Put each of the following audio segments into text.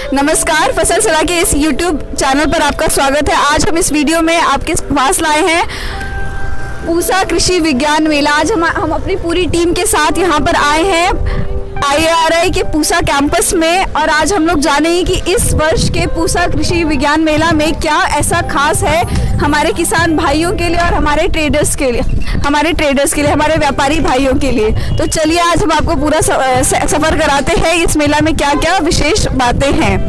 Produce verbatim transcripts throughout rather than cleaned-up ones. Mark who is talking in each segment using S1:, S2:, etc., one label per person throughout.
S1: नमस्कार, फसल सलाह के इस यूट्यूब चैनल पर आपका स्वागत है। आज हम इस वीडियो में आपके पास लाए हैं पूसा कृषि विज्ञान मेला। आज हम हम अपनी पूरी टीम के साथ यहाँ पर आए हैं आई ए आर आई के पूसा कैंपस में, और आज हम लोग जानेंगे कि इस वर्ष के पूसा कृषि विज्ञान मेला में क्या ऐसा खास है हमारे किसान भाइयों के लिए और हमारे ट्रेडर्स के लिए हमारे ट्रेडर्स के लिए हमारे व्यापारी भाइयों के लिए। तो चलिए आज हम आपको पूरा सफ़र कराते हैं इस मेला में क्या क्या विशेष बातें हैं।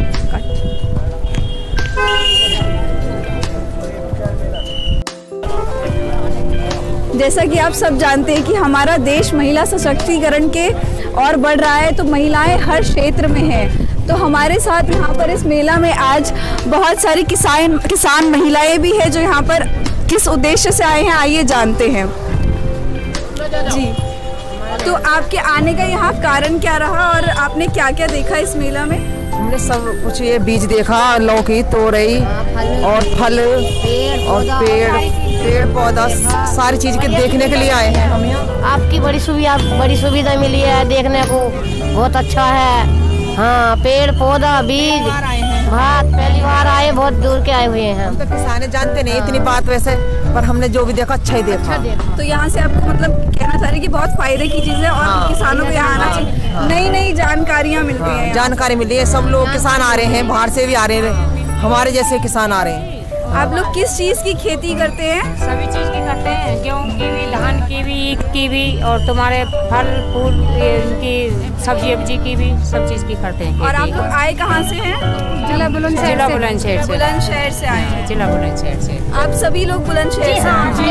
S1: जैसा कि आप सब जानते हैं कि हमारा देश महिला सशक्तिकरण के और बढ़ रहा है, तो महिलाएं हर क्षेत्र में हैं। तो हमारे साथ यहाँ पर इस मेला में आज बहुत सारी किसान किसान महिलाएं भी हैं जो यहाँ पर किस उद्देश्य से आए हैं, आइए जानते हैं। जी, तो आपके आने का यहाँ कारण क्या रहा और आपने क्या क्या देखा इस मेला में?
S2: हमने सब कुछ ये बीज देखा, लौकी, तोरई और फल और पेड़ पेड़ पौधा सारी चीज के देखने के लिए आए हैं हम यहाँ।
S3: आपकी बड़ी सुविधा बड़ी सुविधा मिली है, देखने को बहुत अच्छा है। हाँ, पेड़ पौधा बीज भात पहली बार आए, बहुत दूर के आए हुए हैं।
S2: हम तो किसाने जानते नहीं इतनी बात वैसे, पर हमने जो भी देखा अच्छा ही देखा।
S1: तो यहाँ से आपको मतलब कहना चाह रहे कि बहुत फायदे की चीज़ है और हाँ, किसानों को यहाँ आना चाहिए। नई नई जानकारियाँ मिलती हैं,
S2: जानकारी मिली है। सब लोग किसान आ रहे हैं, बाहर से भी आ रहे हैं, हमारे जैसे किसान आ रहे हैं।
S1: आप लोग किस चीज़ की खेती करते हैं?
S4: सभी चीज़ की करते हैं, गेहूँ की भी, धान की भी, ईख की भी, और तुम्हारे फल फूल की सब्जी वब्जी की भी, सब चीज़ की करते हैं।
S1: और आप लोग आए कहाँ से हैं?
S4: जिला बुलंदशहर
S1: जिला
S4: बुलंदशहर से
S1: बुलंदशहर से आए हैं।
S4: जिला बुलंदशहर से
S1: आप सभी लोग बुलंदशहर से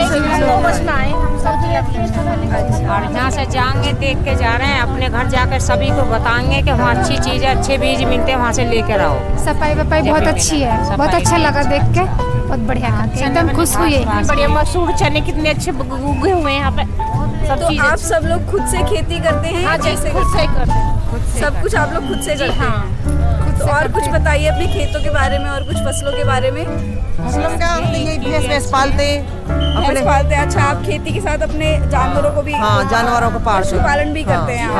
S4: और यहाँ से जाएंगे, देख के जा रहे हैं, अपने घर जाकर सभी को बताएंगे कि वहाँ अच्छी चीज़ है, अच्छे बीज मिलते हैं, वहाँ से लेकर आओ।
S5: सफाई वफाई बहुत अच्छी है, बहुत अच्छा लगा देख के, बहुत बढ़िया, एकदम खुश हुई है।
S4: बढ़िया मसूर चने कितने अच्छे उगे हुए हैं यहाँ पे। सब
S1: तो आप सब लोग खुद से खेती करते हैं?
S4: हाँ, जैसे खुद से करते हैं,
S1: सब कुछ आप लोग खुद से करते हैं? तो और कुछ बताइए अपने खेतों के बारे में और कुछ फसलों के बारे में।
S2: फसलों क्या भैंस भैंस पालते
S1: अपने पालते हैं। अच्छा, आप खेती के साथ अपने जानवरों को भी?
S2: हाँ, जानवरों को पालते हैं,
S1: पालन भी करते हैं।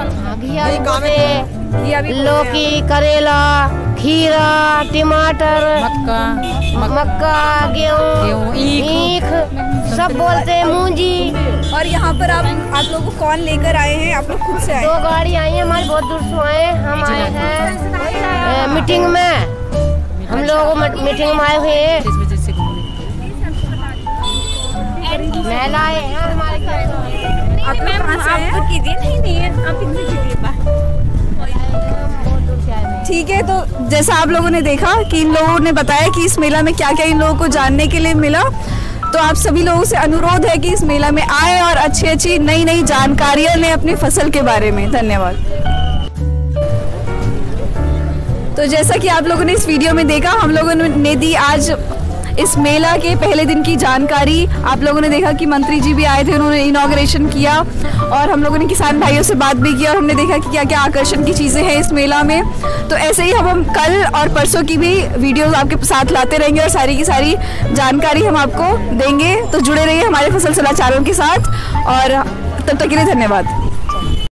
S3: लौकी, करेला, खीरा, टमाटर,
S4: मक्का
S3: मक्का, गेहूँ, ईख, सब बोलते हैं, मूंजी।
S1: और यहाँ पर आप आप लोगों को कौन लेकर आए हैं? आप लोग खुद से आए?
S3: दो गाड़ी आई है हमारी, बहुत दूर से आए। हम आए हैं मीटिंग में, हम लोग मीटिंग में आए हुए हैं, महिलाएं हैं हमारे घर।
S1: आप लोग कहाँ से आए? ठीक है, तो जैसा आप लोगों ने देखा कि इन लोगों ने बताया कि इस मेला में क्या क्या इन लोगों को जानने के लिए मिला, तो आप सभी लोगों से अनुरोध है कि इस मेला में आए और अच्छी अच्छी नई नई जानकारियां लें अपनी फसल के बारे में। धन्यवाद। तो जैसा कि आप लोगों ने इस वीडियो में देखा, हम लोगों ने दी आज इस मेला के पहले दिन की जानकारी। आप लोगों ने देखा कि मंत्री जी भी आए थे, उन्होंने इनॉग्रेशन किया, और हम लोगों ने किसान भाइयों से बात भी की और हमने देखा कि क्या क्या आकर्षण की चीज़ें हैं इस मेला में। तो ऐसे ही हम हम कल और परसों की भी वीडियोस आपके साथ लाते रहेंगे और सारी की सारी जानकारी हम आपको देंगे। तो जुड़े रहिए हमारे फसल सलाह चैनल के साथ, और तब तक के लिए धन्यवाद।